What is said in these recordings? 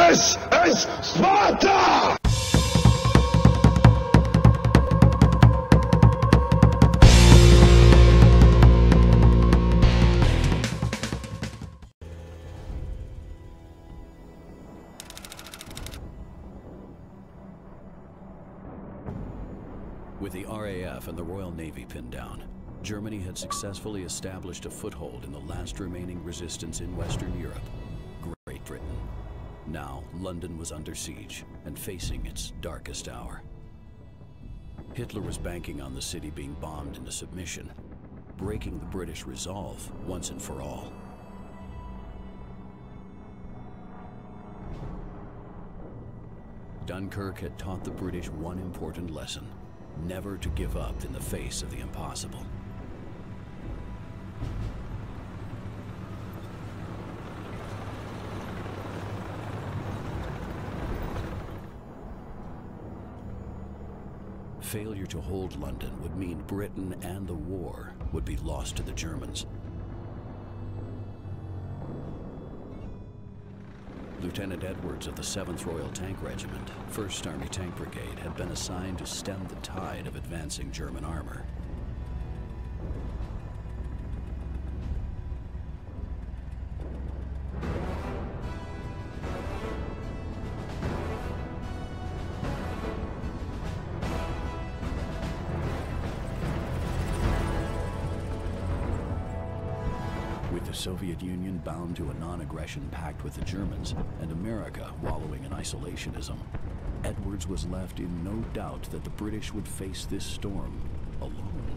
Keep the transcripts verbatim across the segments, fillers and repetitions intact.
This is Sparta! With the R A F and the Royal Navy pinned down, Germany had successfully established a foothold in the last remaining resistance in Western Europe, Great Britain. Now, London was under siege and facing its darkest hour. Hitler was banking on the city being bombed into submission, breaking the British resolve once and for all. Dunkirk had taught the British one important lesson: never to give up in the face of the impossible. Failure to hold London would mean Britain and the war would be lost to the Germans. Lieutenant Edwards of the seventh Royal Tank Regiment, first Army Tank Brigade, had been assigned to stem the tide of advancing German armor. With the Soviet Union bound to a non-aggression pact with the Germans, and America wallowing in isolationism, Edwards was left in no doubt that the British would face this storm alone.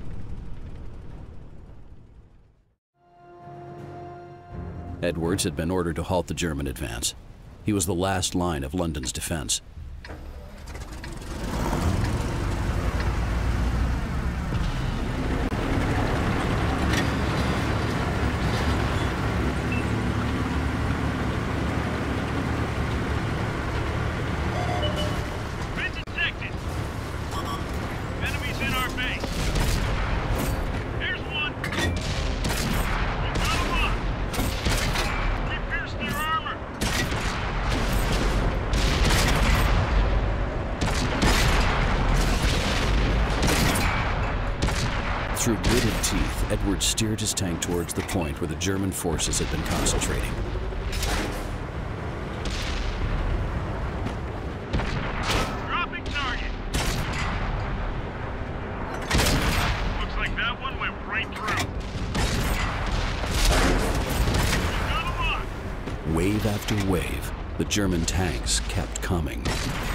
Edwards had been ordered to halt the German advance. He was the last line of London's defense. Through gritted teeth, Edwards steered his tank towards the point where the German forces had been concentrating. Dropping target. Looks like that one went right through. Got him on. Wave after wave, the German tanks kept coming.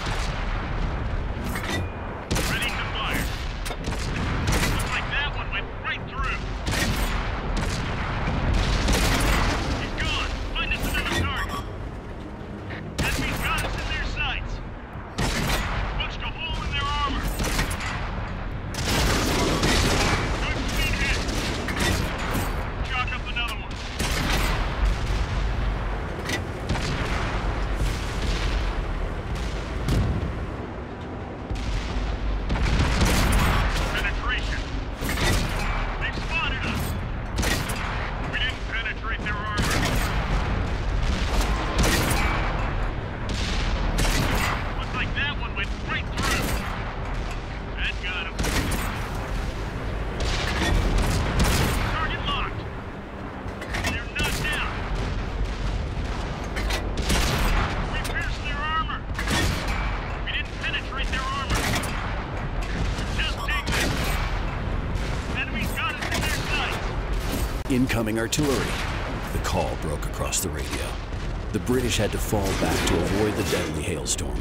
Incoming artillery. The call broke across the radio. The British had to fall back to avoid the deadly hailstorm.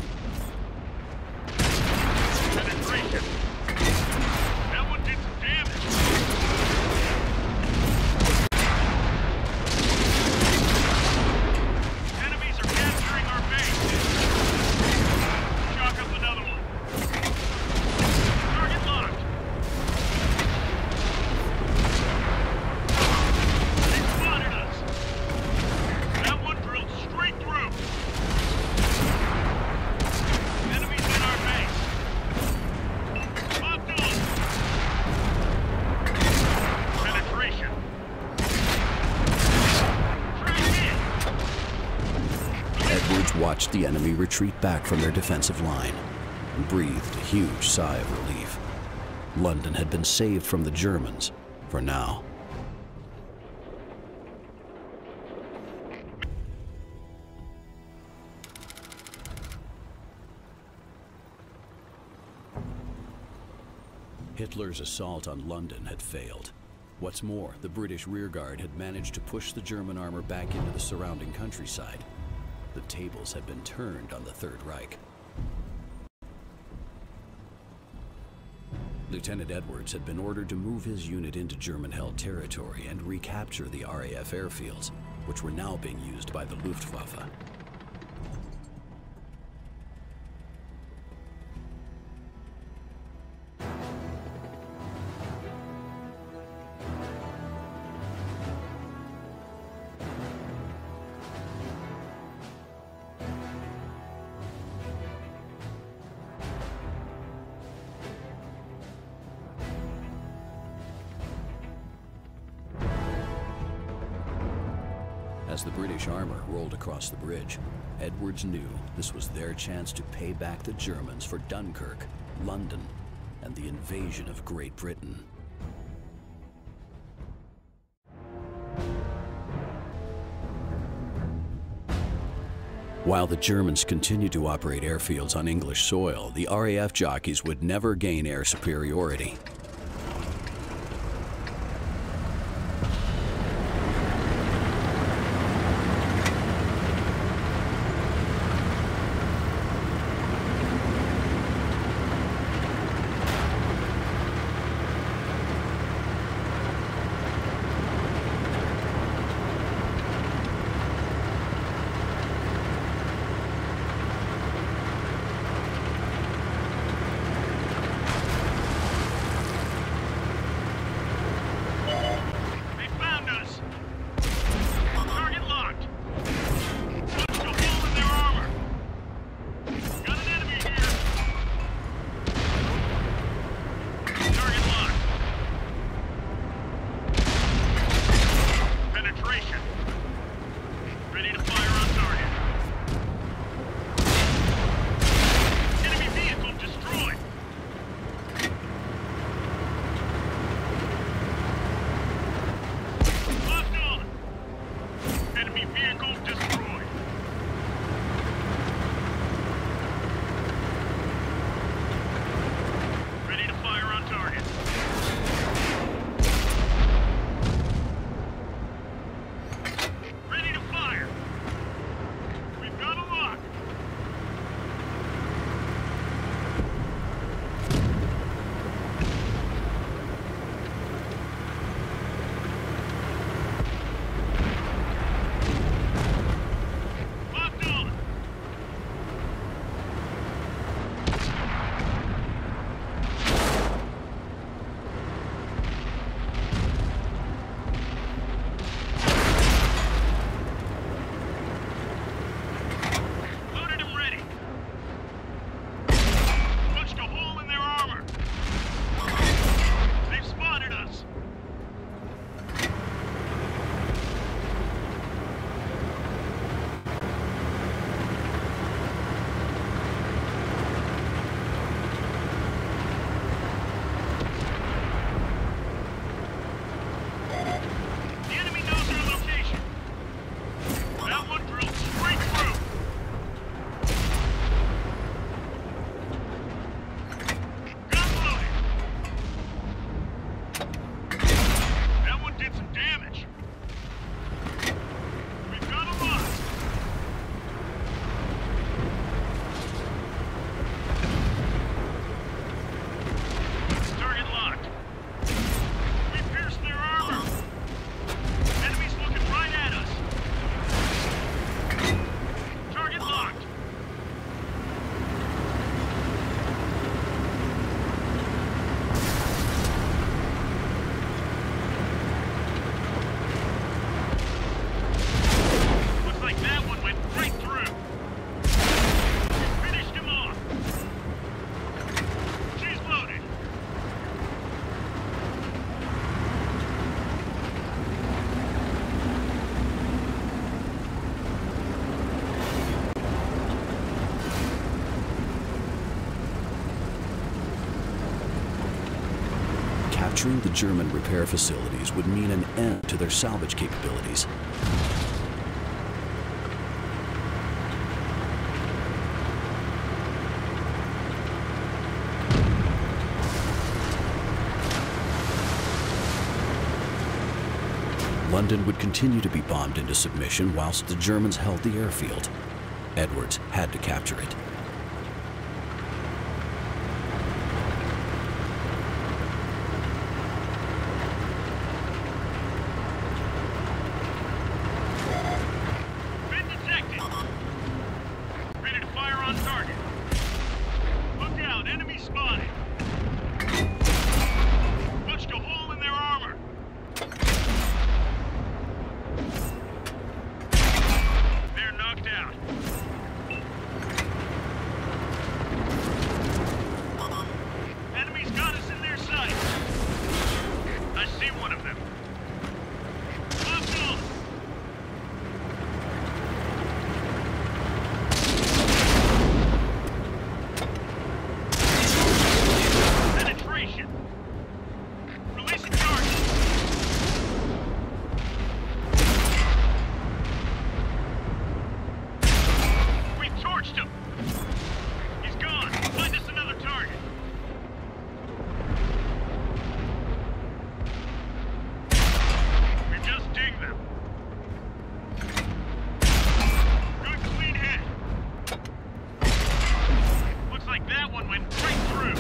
Penetration. That one did some damage. Enemies are capturing our base. Chalk up another one. Target locked. Edwards watched the enemy retreat back from their defensive line and breathed a huge sigh of relief. London had been saved from the Germans, for now. Hitler's assault on London had failed. What's more, the British rearguard had managed to push the German armor back into the surrounding countryside. The tables had been turned on the Third Reich. Lieutenant Edwards had been ordered to move his unit into German-held territory and recapture the R A F airfields, which were now being used by the Luftwaffe. As the British armor rolled across the bridge, Edwards knew this was their chance to pay back the Germans for Dunkirk, London, and the invasion of Great Britain. While the Germans continued to operate airfields on English soil, the R A F jockeys would never gain air superiority. Capturing the German repair facilities would mean an end to their salvage capabilities. London would continue to be bombed into submission whilst the Germans held the airfield. Edwards had to capture it. Been detected. Ready to fire on target. Look out, enemy spotted. Punched a hole in their armor. They're knocked out. Enemy's got us in their sights. I see one of them. Locked on. Penetration. Releasing target. We torched him. He's gone. Find us another target. We just dinged them. Good clean hit. Looks like that one went right through.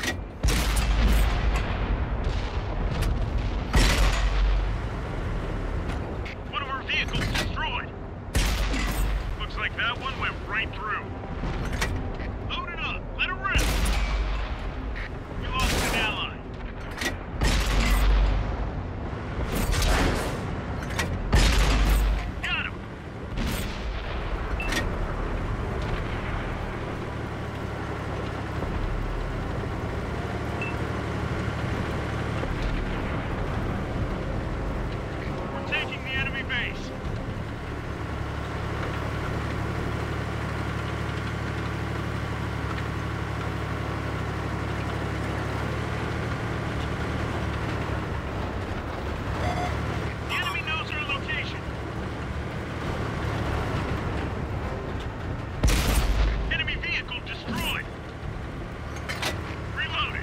One of our vehicles destroyed. Looks like that one went right through. Load it up. Let it rip. We lost an ally. Got him. We're taking the enemy base. The enemy knows our location. Enemy vehicle destroyed. Reloaded.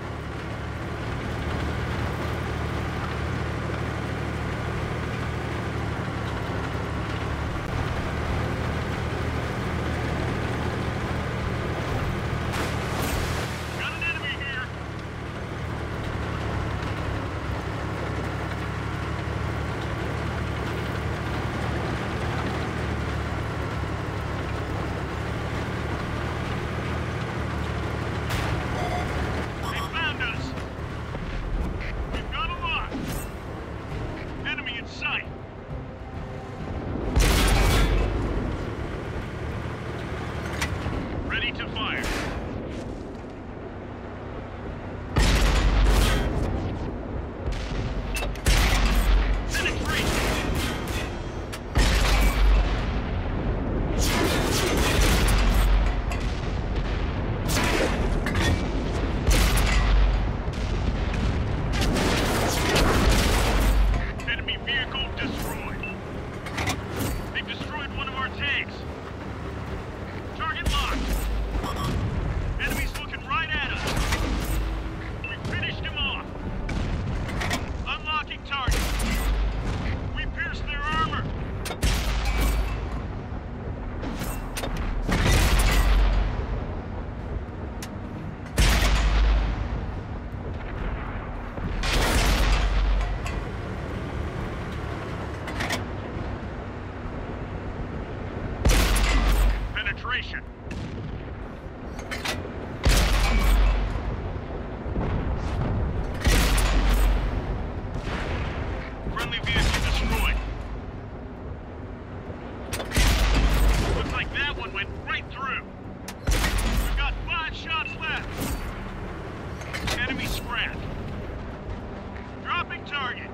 Got an enemy here. They found us. We've got a lock. Enemy in sight. Ready to fire. Penetration. Enemy vehicle destroyed. They've destroyed one of our tanks. Target locked. Enemy's looking right at us. We finished him off. Unlocking target. We pierced their armor. Penetration. Friendly vehicle destroyed. Looks like that one went right through. We've got five shots left. Enemy scrapped. Dropping target.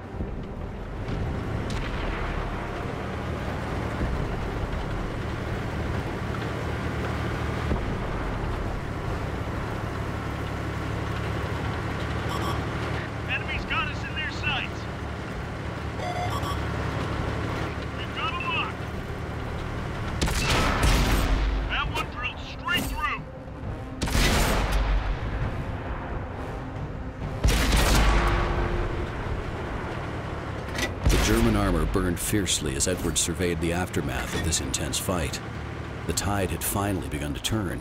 armor burned fiercely as Edwards surveyed the aftermath of this intense fight. The tide had finally begun to turn.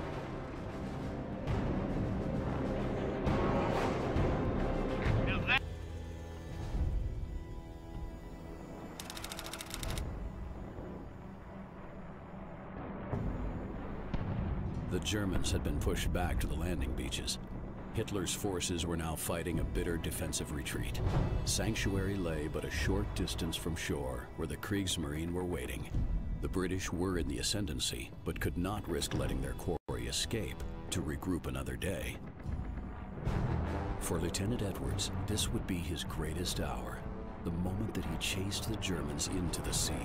The Germans had been pushed back to the landing beaches. Hitler's forces were now fighting a bitter defensive retreat. Sanctuary lay but a short distance from shore, where the Kriegsmarine were waiting. The British were in the ascendancy, but could not risk letting their quarry escape to regroup another day. For Lieutenant Edwards, this would be his greatest hour, the moment that he chased the Germans into the sea.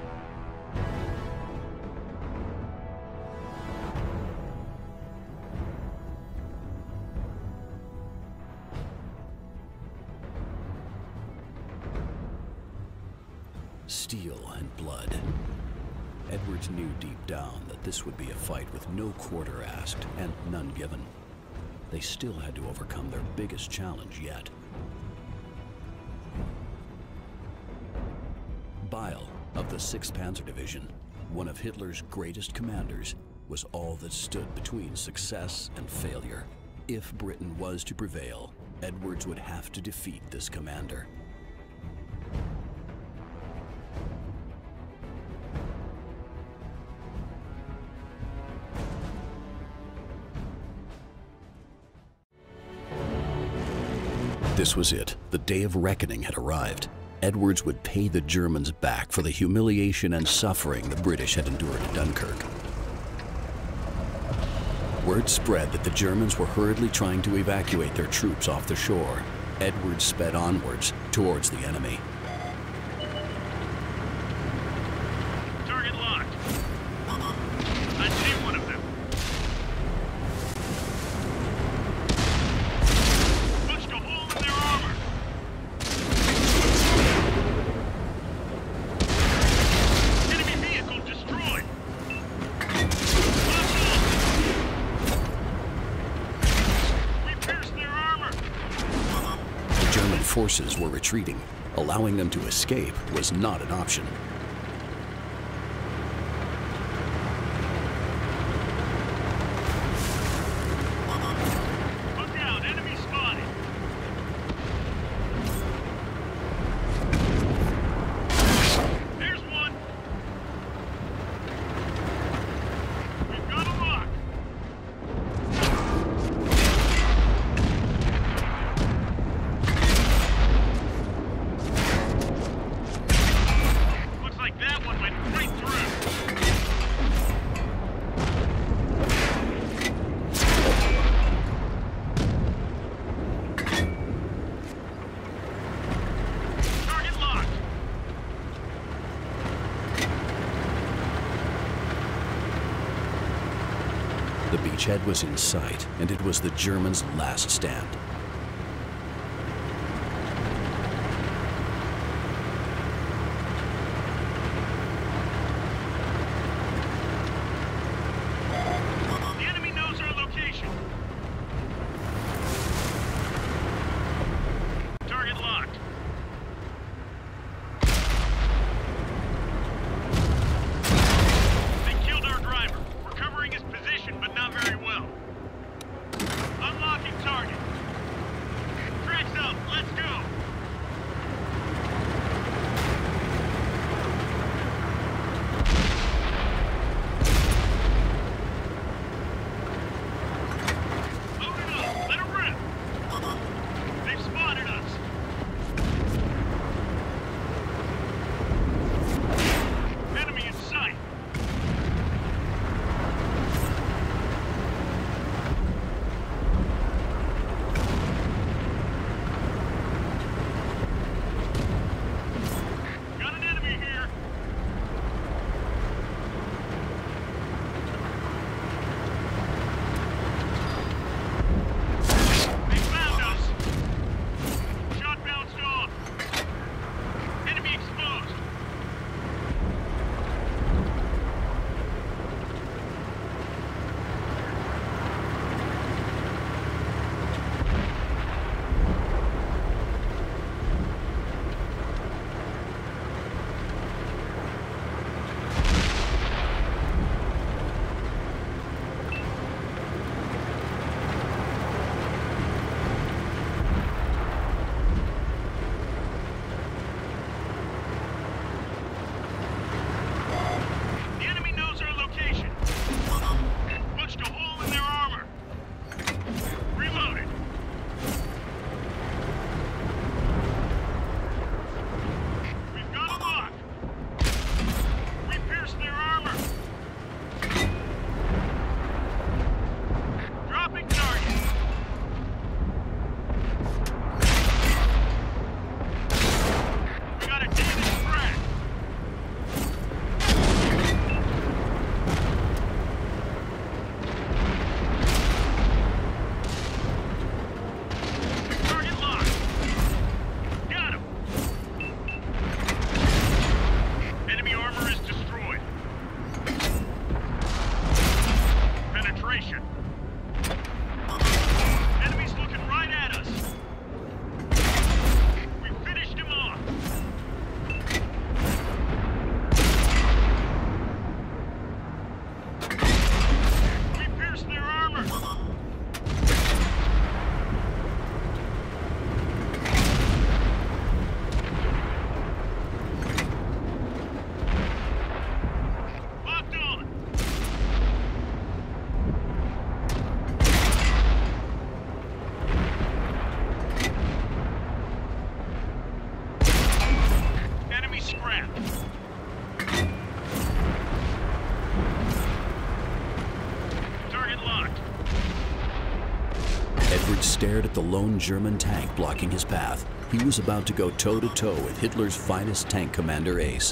Steel and blood. Edwards knew deep down that this would be a fight with no quarter asked and none given. They still had to overcome their biggest challenge yet. Beil, of the sixth Panzer Division, one of Hitler's greatest commanders, was all that stood between success and failure. If Britain was to prevail, Edwards would have to defeat this commander. This was it. The day of reckoning had arrived. Edwards would pay the Germans back for the humiliation and suffering the British had endured at Dunkirk. Word spread that the Germans were hurriedly trying to evacuate their troops off the shore. Edwards sped onwards towards the enemy. Target locked. I see one of them. Punched a hole in their armor. Enemy vehicle destroyed. We pierced their armor. The German forces were retreating. Allowing them to escape was not an option. Look out, enemy spotted. There's one. We've got a lock. Looks like that one went right through. Target locked. The beachhead was in sight, and it was the Germans' last stand. The enemy knows our location. Target locked. They killed our driver. We're covering his position, but not very well. Unlocking target. stared at the lone German tank blocking his path, he was about to go toe-to-toe with Hitler's finest tank commander ace.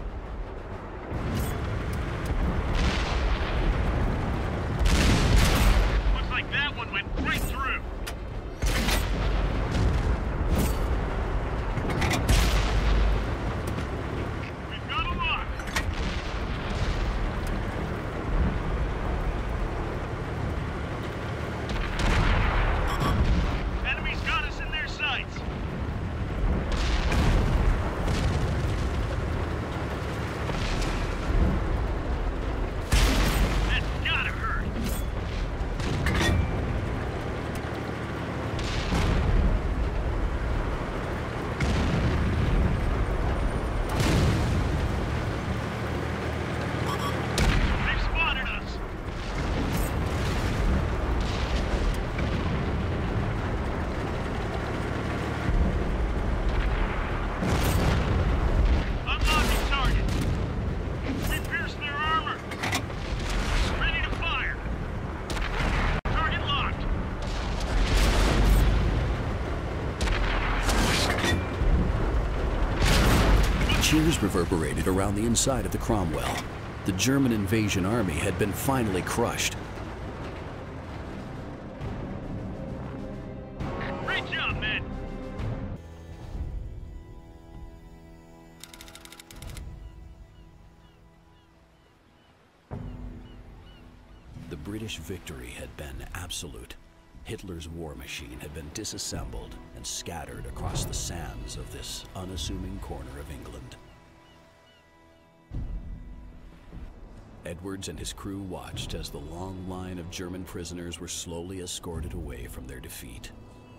Looks like that one went right through. We've got a lock. Enemies got us in their sights. That's gotta hurt. They've spotted us. Unlocking target. We pierced their armor. Ready to fire. Target locked. Cheers reverberated around the inside of the Cromwell. The German invasion army had been finally crushed. Great job, men. The British victory had been absolute. Hitler's war machine had been disassembled and scattered across the sands of this unassuming corner of England. Edwards and his crew watched as the long line of German prisoners were slowly escorted away from their defeat.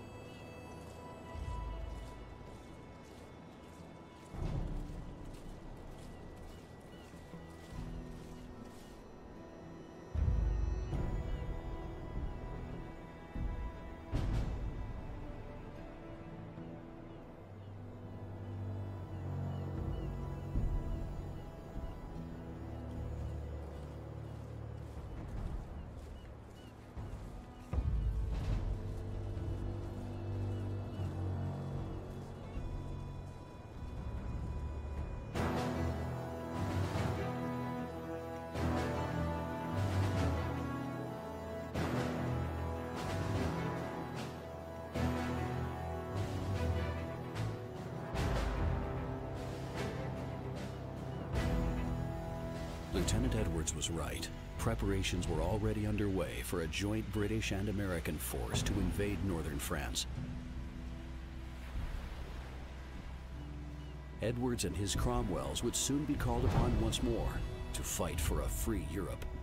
Lieutenant Edwards was right. Preparations were already underway for a joint British and American force to invade northern France. Edwards and his Cromwells would soon be called upon once more to fight for a free Europe.